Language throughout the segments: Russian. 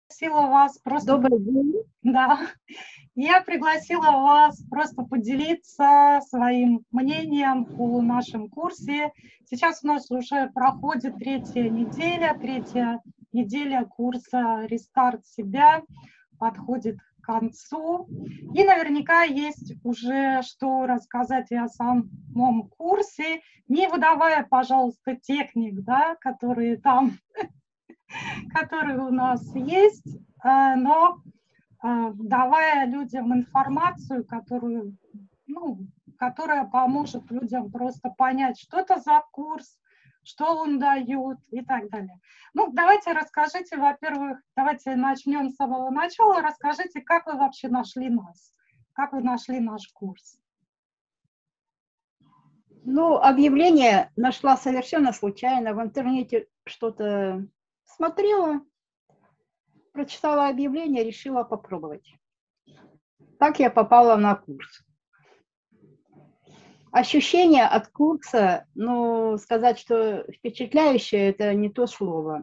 пригласила вас просто, Добрый день. да, я пригласила вас просто поделиться своим мнением о нашем курсе. Сейчас у нас уже проходит третья неделя курса «Рестарт себя» подходит к концу. И наверняка есть уже что рассказать и о самом курсе, не выдавая, пожалуйста, техник, да, которые у нас есть, но давая людям информацию, которая поможет людям просто понять, что это за курс, что он дает и так далее. Ну, давайте расскажите, во-первых, давайте начнем с самого начала. Расскажите, как вы вообще нашли нас, как вы нашли наш курс. Ну, объявление нашла совершенно случайно. В интернете что-то смотрела, прочитала объявление, решила попробовать. Так я попала на курс. Ощущения от курса, ну, сказать, что впечатляющее, это не то слово.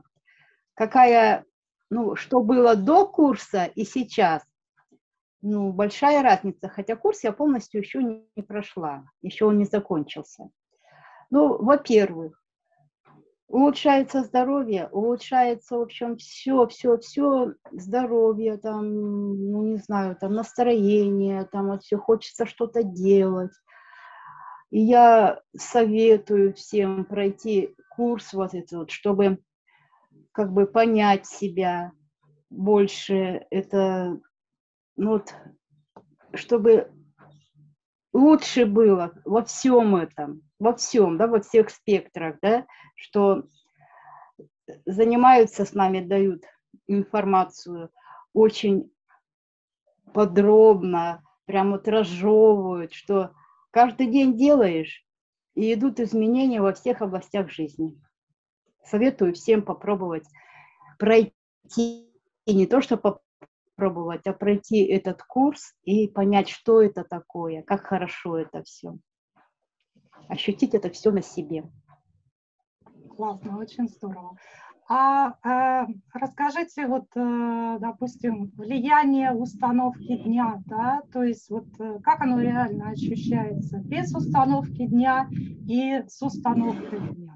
Что было до курса и сейчас, ну, большая разница. Хотя курс я полностью еще не прошла, еще он не закончился. Ну, во-первых, улучшается здоровье, улучшается, в общем, все здоровье, там, ну, не знаю, там, настроение, там, вот все, хочется что-то делать. И я советую всем пройти курс вот этот вот, чтобы как бы понять себя больше, это, ну, вот, чтобы лучше было во всем этом, во всем, да, во всех спектрах, да, что занимаются с нами, дают информацию очень подробно, прям вот разжевывают, что каждый день делаешь, и идут изменения во всех областях жизни. Советую всем попробовать пройти, и не то, что попробовать, а пройти этот курс и понять, что это такое, как хорошо это все. Ощутить это все на себе. Классно, очень здорово. Расскажите, вот, допустим, влияние установки дня, да, то есть вот как оно реально ощущается без установки дня и с установкой дня?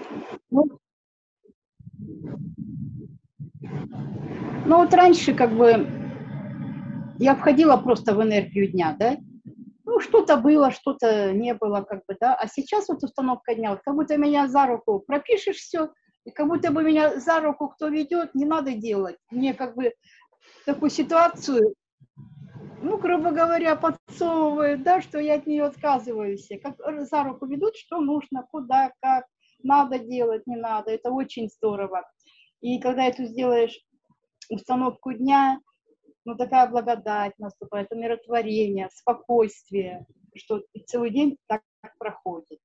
Ну вот раньше как бы я входила просто в энергию дня, да, ну что-то было, что-то не было, как бы, да, а сейчас вот установка дня, вот как будто меня за руку пропишешь все, и как будто бы меня за руку кто ведет, не надо делать. Мне как бы такую ситуацию, ну, грубо говоря, подсовывают, да, что я от нее отказываюсь. Как за руку ведут, что нужно, куда, как, надо делать, не надо. Это очень здорово. И когда ты сделаешь установку дня, ну, такая благодать наступает, умиротворение, спокойствие, что целый день так проходит.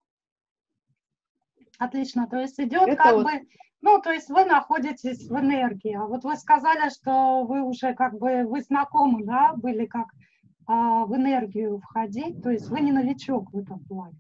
Отлично, то есть идет Это как вот... бы, ну, то есть вы находитесь в энергии, а вот вы сказали, что вы уже как бы, вы знакомы, да, были как в энергию входить, то есть вы не новичок в этом плане.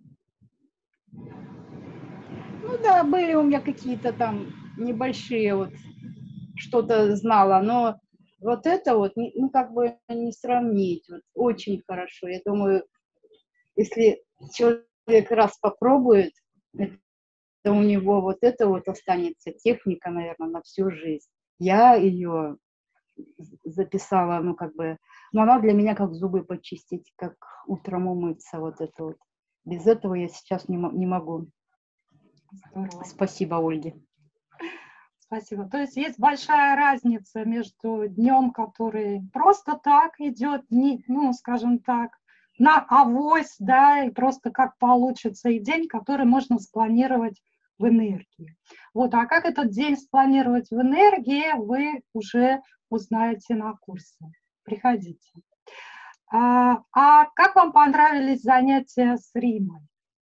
Ну да, были у меня какие-то там небольшие, вот что-то знала, но вот это вот, ну как бы не сравнить, вот, очень хорошо. Я думаю, если человек раз попробует, то у него вот это вот останется техника, наверное, на всю жизнь. Я ее записала, ну как бы, но она для меня как зубы почистить, как утром умыться, вот это вот. Без этого я сейчас не могу. Здорово. Спасибо, Ольге. Спасибо. То есть есть большая разница между днем, который просто так идет, ну, скажем так, на авось, да, и просто как получится, и день, который можно спланировать в энергии. Вот, а как этот день спланировать в энергии, вы уже узнаете на курсе. Приходите. А как вам понравились занятия с Римой?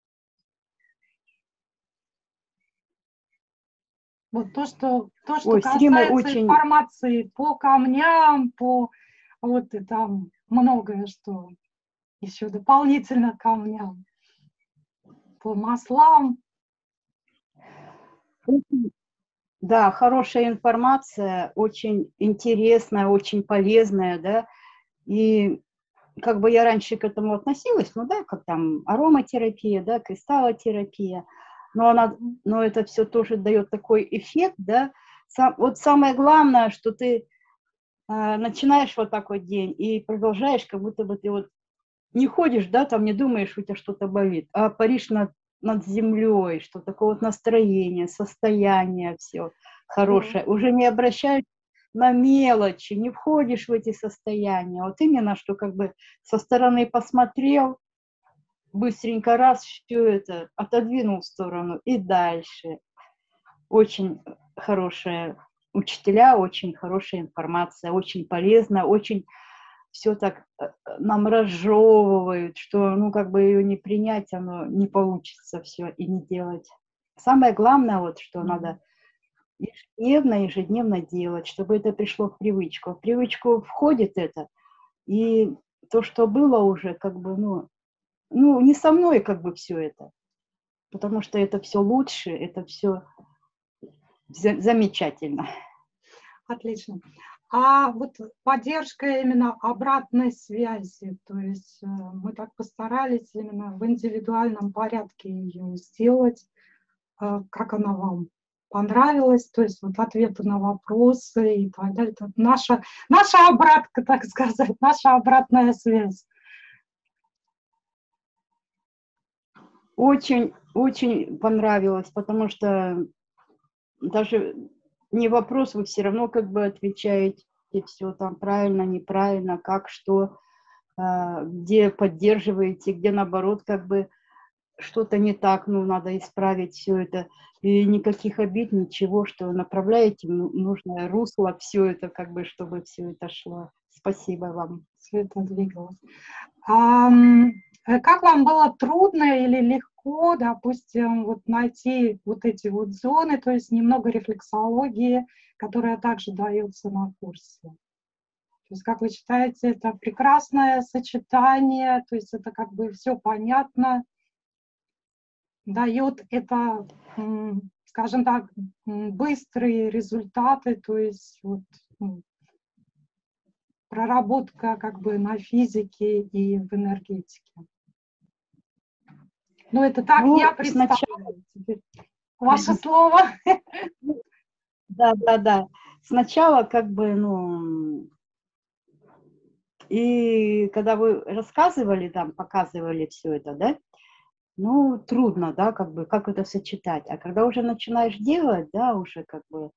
Вот то, что касается информации по камням, по вот и там многое, что еще дополнительно к камням, по маслам. Да, хорошая информация, очень интересная, очень полезная, да, и как бы я раньше к этому относилась, ну да, как там ароматерапия, да, кристаллотерапия, но это все тоже дает такой эффект, да. Вот самое главное, что ты начинаешь вот так вот день и продолжаешь, как будто бы ты вот не ходишь, да, там не думаешь, у тебя что-то болит, а паришь над землей, что такое вот настроение, состояние, все хорошее. Уже не обращаешь на мелочи, не входишь в эти состояния. Вот именно, что как бы со стороны посмотрел, быстренько раз все это отодвинул в сторону и дальше. Очень хорошие учителя, очень хорошая информация, очень полезно, очень все так нам разжевывают, что, ну, как бы ее не принять, оно не получится все и не делать. Самое главное, вот, что надо ежедневно делать, чтобы это пришло в привычку. В привычку входит это, и то, что было уже, как бы, ну, не со мной, как бы, все это, потому что это все лучше, это все замечательно. Отлично. А вот поддержка именно обратной связи, то есть мы так постарались именно в индивидуальном порядке ее сделать, как она вам понравилась, то есть вот ответы на вопросы и так далее. Это наша обратка, так сказать, наша обратная связь. Очень, очень понравилось, потому что даже не вопрос, вы все равно как бы отвечаете все там правильно, неправильно, как, что, где поддерживаете, где наоборот как бы что-то не так, ну, надо исправить все это. И никаких обид, ничего, что направляете в нужное русло, все это как бы, чтобы все это шло. Спасибо вам. Все это двигалось. Как вам было трудно или легко, допустим, вот найти вот эти вот зоны, то есть немного рефлексологии, которая также дается на курсе? То есть, как вы считаете, это прекрасное сочетание, то есть это как бы все понятно, дает это, скажем так, быстрые результаты, то есть вот, проработка как бы на физике и в энергетике. Ну, это так я представляю. Теперь ваше слово. Да. Сначала как бы, ну, и когда вы рассказывали, там, показывали все это, да, ну, трудно, да, как бы, как это сочетать. А когда уже начинаешь делать, да, уже как бы,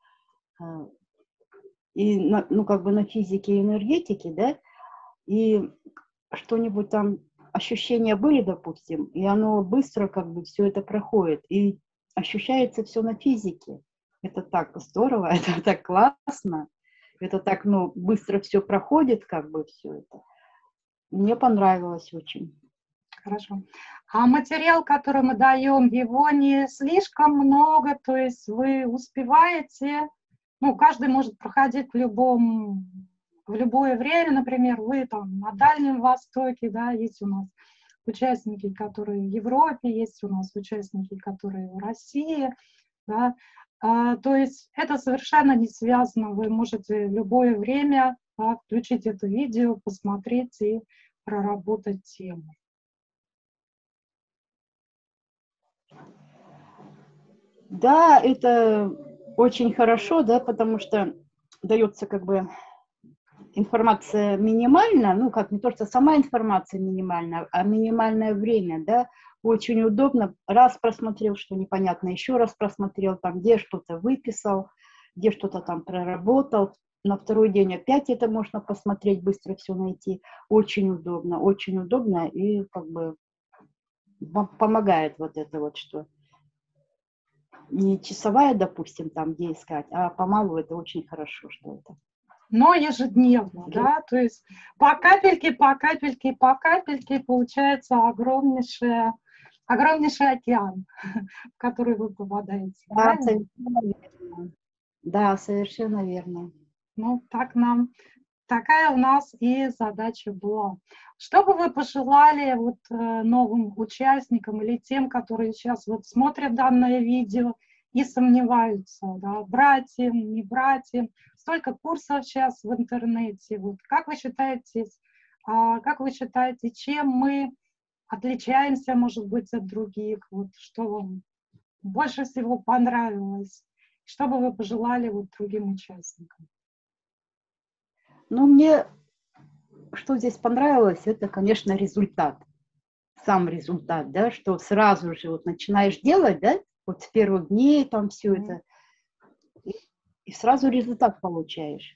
ну, как бы на физике и энергетике, да, и что-нибудь там, ощущения были, допустим, и оно быстро как бы все это проходит, и ощущается все на физике. Это так здорово, это так классно, это так, ну, быстро все проходит, как бы все это. Мне понравилось очень. Хорошо. А материал, который мы даем, его не слишком много, то есть вы успеваете, ну, каждый может проходить в любое время, например, вы там на Дальнем Востоке, да, есть у нас участники, которые в Европе, есть у нас участники, которые в России, да, то есть это совершенно не связано, вы можете в любое время, да, включить это видео, посмотреть и проработать тему. Да, это очень хорошо, да, потому что дается как бы информация минимальна, ну, как не то, что сама информация минимальна, а минимальное время, да, очень удобно. Раз просмотрел, что непонятно, еще раз просмотрел, там, где что-то выписал, где что-то там проработал. На второй день опять это можно посмотреть, быстро все найти. Очень удобно и как бы помогает вот это вот, что не часовая, допустим, там, где искать, а помалу это очень хорошо, что это. Но ежедневно, да, то есть по капельке получается огромнейший океан, в который вы попадаете. Да, совершенно верно. Да, совершенно верно. Ну, такая у нас и задача была. Что бы вы пожелали вот новым участникам или тем, которые сейчас вот смотрят данное видео и сомневаются, да, брать им, не брать им. Столько курсов сейчас в интернете. Вот как вы считаете, чем мы отличаемся, может быть, от других? Вот что вам больше всего понравилось? Что бы вы пожелали вот другим участникам? Ну, мне что здесь понравилось, это, конечно, результат. Сам результат, да, что сразу же вот начинаешь делать, да, вот с первых дней там все это, и сразу результат получаешь.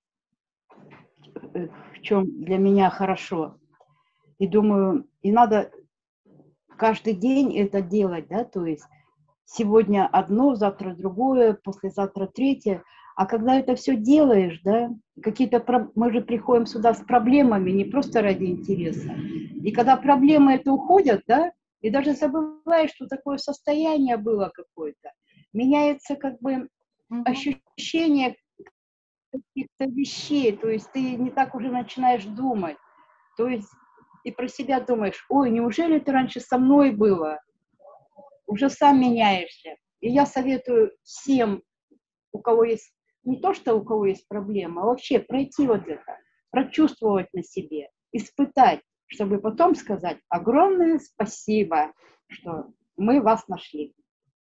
В чем для меня хорошо. И думаю, и надо каждый день это делать, да, то есть сегодня одно, завтра другое, послезавтра третье. А когда это все делаешь, да, мы же приходим сюда с проблемами, не просто ради интереса. И когда проблемы это уходят, да, и даже забываешь, что такое состояние было какое-то, меняется как бы ощущение каких-то вещей, то есть ты не так уже начинаешь думать, то есть и про себя думаешь, ой, неужели это раньше со мной было? Уже сам меняешься. И я советую всем, у кого есть, не то, что у кого есть проблема, а вообще пройти вот это, прочувствовать на себе, испытать, чтобы потом сказать огромное спасибо, что мы вас нашли.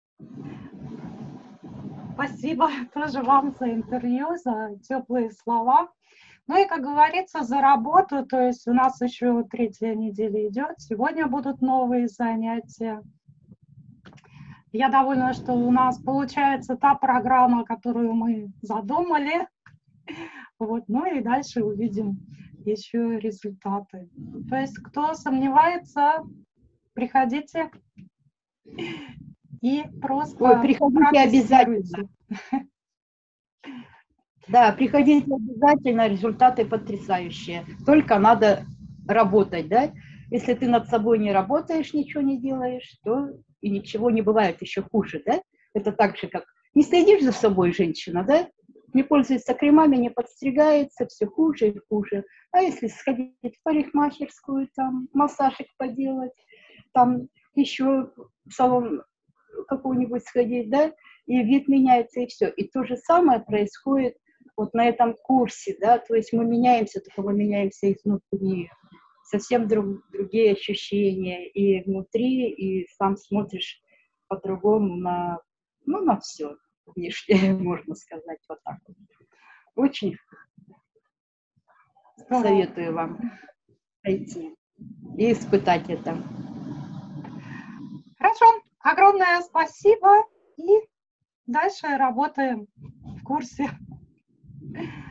Спасибо тоже вам за интервью, за теплые слова. Ну и, как говорится, за работу, то есть у нас еще 3-я неделя идет, сегодня будут новые занятия. Я довольна, что у нас получается та программа, которую мы задумали. Вот, ну и дальше увидим еще результаты. То есть, кто сомневается, приходите и просто приходите обязательно. Да, приходите обязательно, результаты потрясающие. Только надо работать, да? Если ты над собой не работаешь, ничего не делаешь, то и ничего не бывает, еще хуже, да? Это так же, как не следишь за собой, женщина, да? Не пользуется кремами, не подстригается, все хуже и хуже. А если сходить в парикмахерскую, там, массажик поделать, там еще в салон какой-нибудь сходить, да, и вид меняется, и все. И то же самое происходит вот на этом курсе, да, то есть мы меняемся, только мы меняемся изнутри. Совсем другие ощущения и внутри, и сам смотришь по-другому на все внешнее, можно сказать, вот так вот. Очень советую вам пройти и испытать это. Хорошо, огромное спасибо, и дальше работаем в курсе.